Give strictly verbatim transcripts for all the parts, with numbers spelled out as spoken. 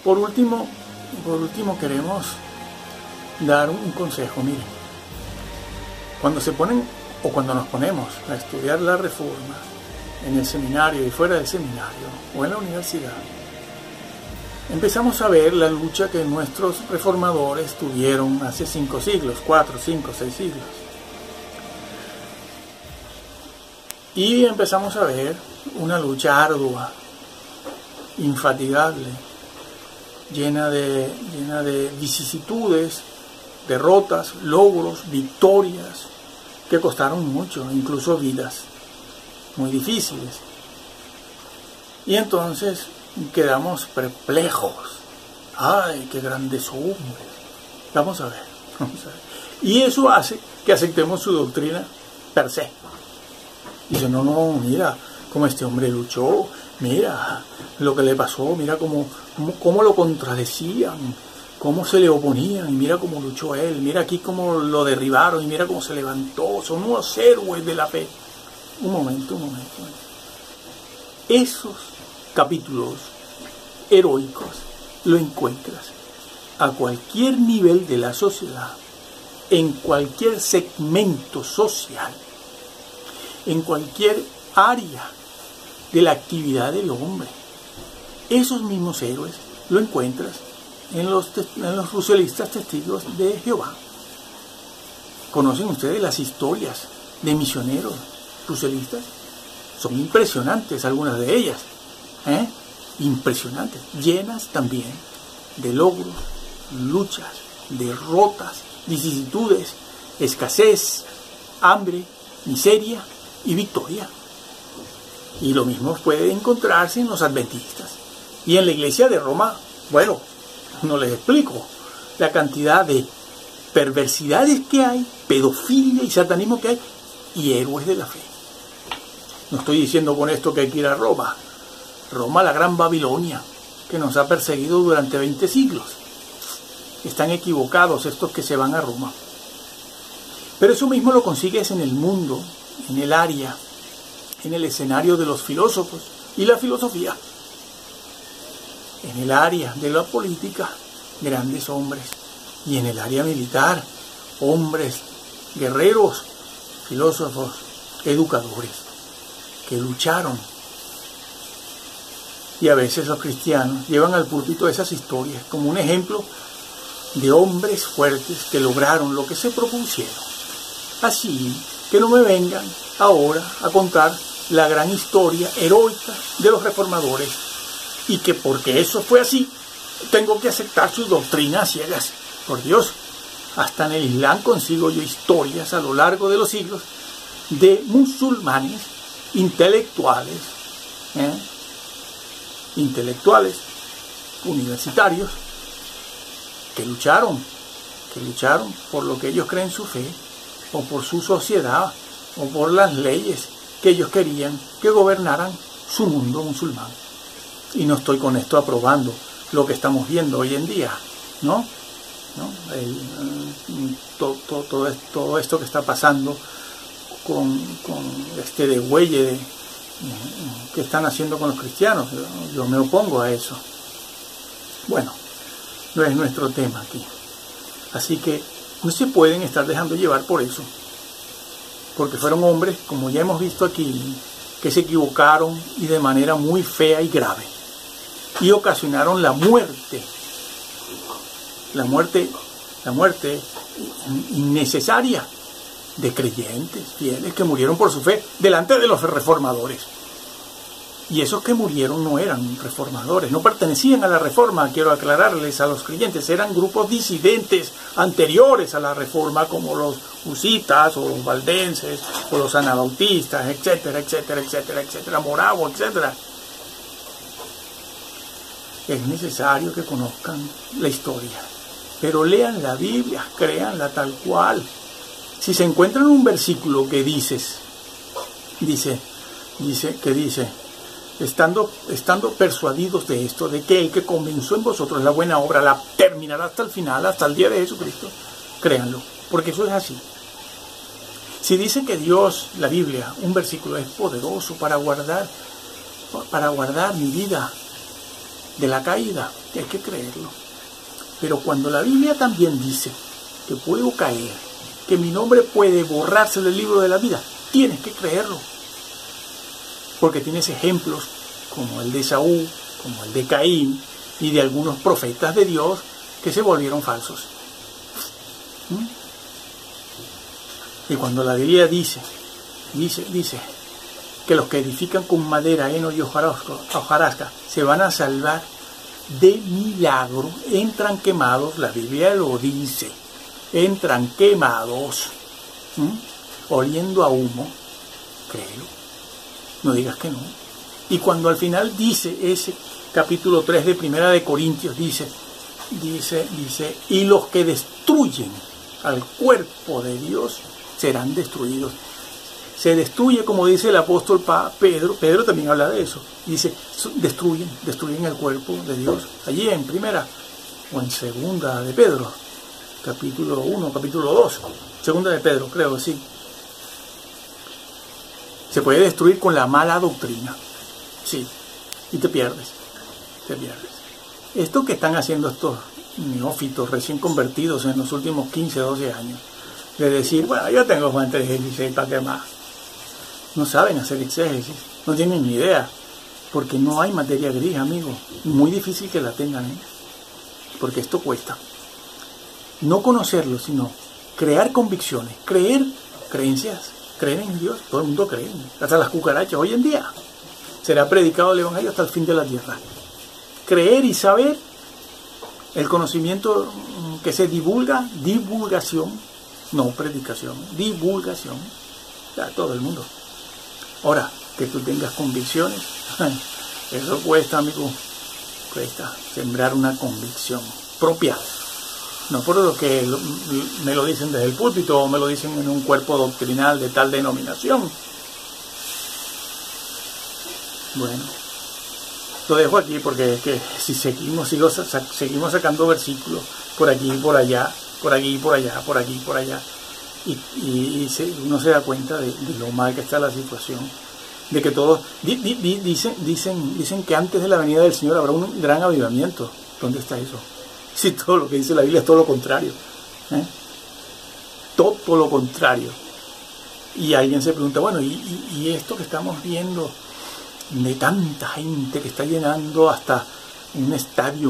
Por último, por último queremos dar un consejo. Miren, cuando se ponen o cuando nos ponemos a estudiar la Reforma en el seminario y fuera del seminario o en la universidad, empezamos a ver la lucha que nuestros reformadores tuvieron hace cinco siglos, cuatro, cinco, seis siglos. Y empezamos a ver una lucha ardua, infatigable, llena de, llena de vicisitudes, derrotas, logros, victorias, que costaron mucho, incluso vidas muy difíciles. Y entonces quedamos perplejos. ¡Ay, qué grandes hombres! Vamos a ver, vamos a ver. Y eso hace que aceptemos su doctrina per se. Dice, no, no, mira cómo este hombre luchó, mira lo que le pasó, mira cómo, cómo, cómo lo contradecían, cómo se le oponían, y mira cómo luchó él, mira aquí cómo lo derribaron, y mira cómo se levantó, son unos héroes de la fe. Un momento, un momento. Esos capítulos heroicos lo encuentras a cualquier nivel de la sociedad, en cualquier segmento social, en cualquier área de la actividad del hombre. Esos mismos héroes lo encuentras en los, en los ruselistas testigos de Jehová. ¿Conocen ustedes las historias de misioneros ruselistas? Son impresionantes algunas de ellas, ¿eh? Impresionantes, llenas también de logros, luchas, derrotas, vicisitudes, escasez, hambre, miseria y victoria. Y lo mismo puede encontrarse en los adventistas. Y en la iglesia de Roma, bueno, no les explico la cantidad de perversidades que hay, pedofilia y satanismo que hay, y héroes de la fe. No estoy diciendo con esto que hay que ir a Roma. Roma, la gran Babilonia, que nos ha perseguido durante veinte siglos. Están equivocados estos que se van a Roma. Pero eso mismo lo consigues en el mundo, en el área, en el escenario de los filósofos y la filosofía. En el área de la política, grandes hombres. Y en el área militar, hombres, guerreros, filósofos, educadores, que lucharon. Y a veces los cristianos llevan al púlpito esas historias como un ejemplo de hombres fuertes que lograron lo que se propusieron. Así que no me vengan ahora a contar la gran historia heroica de los reformadores y que porque eso fue así, tengo que aceptar sus doctrinas ciegas. Por Dios, hasta en el Islam consigo yo historias a lo largo de los siglos de musulmanes intelectuales, ¿eh? intelectuales, universitarios, que lucharon, que lucharon por lo que ellos creen su fe, o por su sociedad, o por las leyes que ellos querían que gobernaran su mundo musulmán. Y no estoy con esto aprobando lo que estamos viendo hoy en día, ¿no? ¿No? El, todo, todo, todo, todo esto que está pasando con, con este degüelle de, que están haciendo con los cristianos. Yo, yo me opongo a eso. Bueno, no es nuestro tema aquí. Así que no se pueden estar dejando llevar por eso. Porque fueron hombres, como ya hemos visto aquí, que se equivocaron y de manera muy fea y grave. Y ocasionaron la muerte. La muerte, la muerte innecesaria de creyentes fieles que murieron por su fe delante de los reformadores. Y esos que murieron no eran reformadores, no pertenecían a la reforma, quiero aclararles a los creyentes, eran grupos disidentes anteriores a la reforma, como los husitas o los valdenses o los anabautistas, etcétera, etcétera, etcétera, etcétera, moravo, etcétera. Es necesario que conozcan la historia, pero lean la Biblia, créanla tal cual. Si se encuentran un versículo que dices, dice, dice, que dice, estando, estando persuadidos de esto, de que el que comenzó en vosotros la buena obra la terminará hasta el final, hasta el día de Jesucristo, créanlo, porque eso es así. Si dice que Dios, la Biblia, un versículo es poderoso para guardar, para guardar mi vida de la caída, hay que creerlo. Pero cuando la Biblia también dice que puedo caer, que mi nombre puede borrarse del libro de la vida, tienes que creerlo. Porque tienes ejemplos como el de Saúl, como el de Caín y de algunos profetas de Dios que se volvieron falsos. ¿Mm? Y cuando la Biblia dice, dice, dice que los que edifican con madera, heno y hojarasca se van a salvar de milagro, entran quemados, la Biblia lo dice, entran quemados, ¿Mm? oliendo a humo, créelo, no digas que no. Y cuando al final dice ese capítulo tres de Primera de Corintios, dice, dice, dice, y los que destruyen al cuerpo de Dios serán destruidos. Se destruye, como dice el apóstol Pedro, Pedro también habla de eso, dice, destruyen, destruyen el cuerpo de Dios, allí en Primera o en Segunda de Pedro, capítulo uno, capítulo dos, Segunda de Pedro, creo, sí. Se puede destruir con la mala doctrina, sí, y te pierdes, te pierdes. Esto que están haciendo estos neófitos recién convertidos en los últimos quince, doce años, de decir, bueno, yo tengo Juan tres dieciséis, ¿para qué más? No saben hacer exégesis, no tienen ni idea, porque no hay materia gris, amigo. Muy difícil que la tengan, ¿eh? Porque esto cuesta. No conocerlo, sino crear convicciones, creer creencias, creer en Dios. Todo el mundo cree, hasta las cucarachas hoy en día. Será predicado el Evangelio hasta el fin de la tierra. Creer y saber, el conocimiento que se divulga, divulgación, no predicación, divulgación, a todo el mundo. Ahora, que tú tengas convicciones, eso cuesta, amigo, cuesta sembrar una convicción propia. No por lo que lo, me lo dicen desde el púlpito o me lo dicen en un cuerpo doctrinal de tal denominación. Bueno, lo dejo aquí porque es que si seguimos, sigo, seguimos sacando versículos por aquí y por allá, por aquí y por allá, por aquí y por allá. Y, y, y se, uno se da cuenta de, de lo mal que está la situación, de que todos di, di, di, dicen, dicen, dicen que antes de la venida del Señor habrá un gran avivamiento. ¿Dónde está eso? Si todo lo que dice la Biblia es todo lo contrario, ¿eh? Todo lo contrario. Y alguien se pregunta, bueno, ¿y, y, y esto que estamos viendo de tanta gente que está llenando hasta un estadio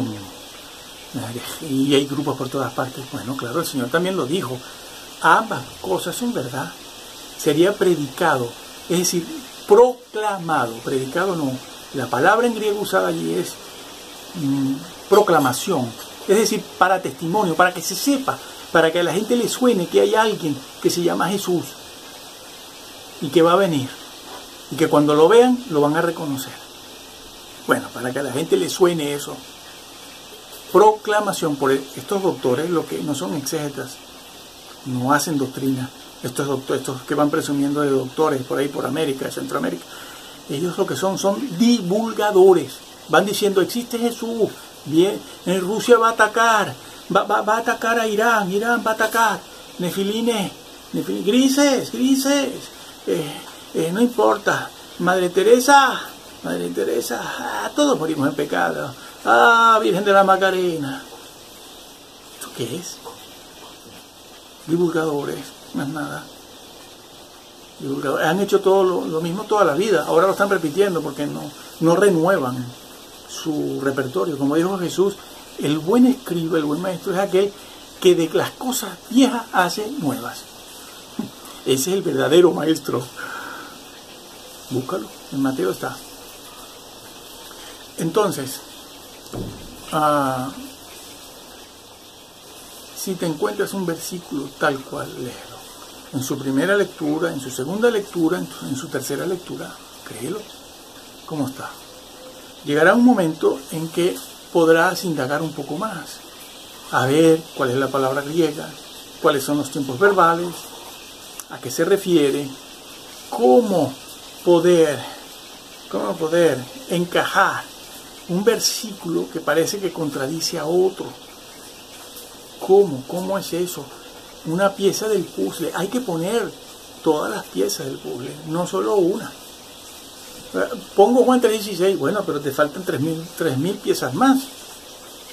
y hay grupos por todas partes? Bueno, claro, el Señor también lo dijo. Ambas cosas son verdad. Sería predicado, es decir, proclamado. Predicado no. La palabra en griego usada allí es mmm, proclamación. Es decir, para testimonio, para que se sepa, para que a la gente le suene que hay alguien que se llama Jesús y que va a venir. Y que cuando lo vean, lo van a reconocer. Bueno, para que a la gente le suene eso. Proclamación. Por estos doctores, lo que no son exégetas, no hacen doctrina. Estos doctores, estos que van presumiendo de doctores por ahí, por América, Centroamérica, ellos lo que son, son divulgadores. Van diciendo, existe Jesús, bien, en Rusia va a atacar, va, va, va a atacar a Irán, Irán va a atacar, nefilines, nefilines grises, grises, eh, eh, no importa, Madre Teresa, Madre Teresa, ah, todos morimos en pecado, ah, Virgen de la Macarena. ¿Esto qué es? Divulgadores, no es nada. Divulgadores. Han hecho todo lo, lo mismo toda la vida, ahora lo están repitiendo porque no, no renuevan su repertorio. Como dijo Jesús, el buen escriba, el buen maestro es aquel que de las cosas viejas hace nuevas. Ese es el verdadero maestro. Búscalo, en Mateo está. Entonces, uh, si te encuentras un versículo tal cual, léelo. En su primera lectura, en su segunda lectura, en, tu, en su tercera lectura, créelo. ¿Cómo está? Llegará un momento en que podrás indagar un poco más, a ver cuál es la palabra griega, cuáles son los tiempos verbales, a qué se refiere, cómo poder, cómo poder encajar un versículo que parece que contradice a otro. ¿Cómo? ¿Cómo es eso? Una pieza del puzzle. Hay que poner todas las piezas del puzzle, no solo una. Pongo Juan tres dieciséis, bueno, pero te faltan tres mil piezas más.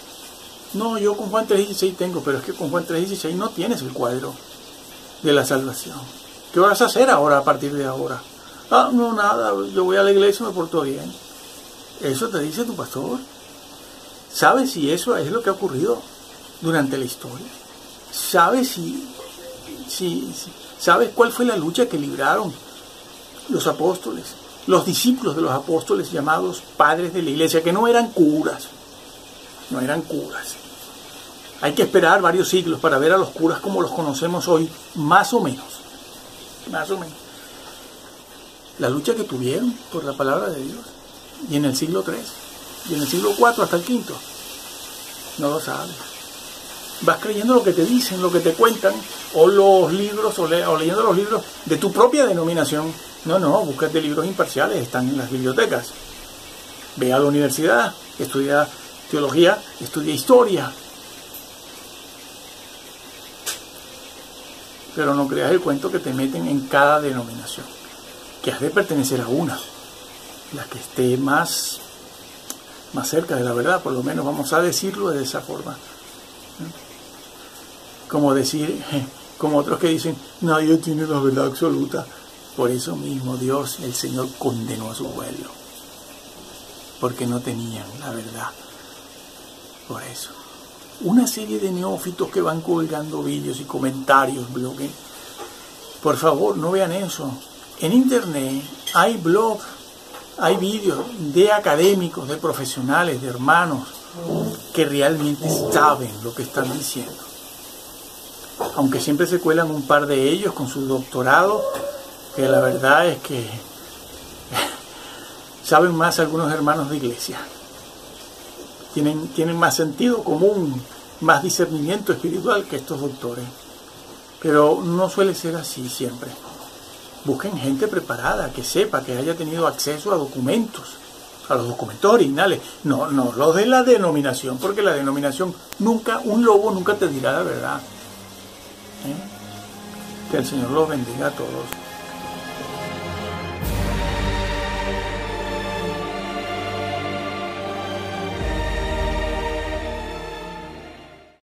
No, yo con Juan tres dieciséis tengo, pero es que con Juan tres dieciséis no tienes el cuadro de la salvación. ¿Qué vas a hacer ahora a partir de ahora? Ah, no, nada, yo voy a la iglesia y me porto bien. Eso te dice tu pastor. ¿Sabes si eso es lo que ha ocurrido durante la historia? ¿Sabes si, si, si sabes cuál fue la lucha que libraron los apóstoles, los discípulos de los apóstoles llamados padres de la iglesia, que no eran curas, no eran curas? Hay que esperar varios siglos para ver a los curas como los conocemos hoy, más o menos, más o menos. La lucha que tuvieron por la palabra de Dios, y en el siglo tres, y en el siglo cuatro hasta el quinto, no lo sabes. Vas creyendo lo que te dicen, lo que te cuentan, o los libros, o, le, o leyendo los libros de tu propia denominación. No, no, búscate libros imparciales, están en las bibliotecas. Ve a la universidad, estudia teología, estudia historia. Pero no creas el cuento que te meten en cada denominación, que has de pertenecer a una, la que esté más, más cerca de la verdad, por lo menos vamos a decirlo de esa forma. Como decir, como otros que dicen, nadie tiene la verdad absoluta. Por eso mismo Dios, el Señor, condenó a su pueblo, porque no tenían la verdad. Por eso. Una serie de neófitos que van colgando vídeos y comentarios, blogs. Por favor, no vean eso. En internet hay blogs, hay vídeos de académicos, de profesionales, de hermanos, que realmente saben lo que están diciendo. Aunque siempre se cuelan un par de ellos con su doctorado, que la verdad es que saben más algunos hermanos de iglesia. Tienen, tienen más sentido común, más discernimiento espiritual que estos doctores. Pero no suele ser así siempre. Busquen gente preparada, que sepa, que haya tenido acceso a documentos, a los documentos originales. No, no los de la denominación, porque la denominación nunca, un lobo nunca te dirá la verdad. ¿Eh? Que el Señor los bendiga a todos.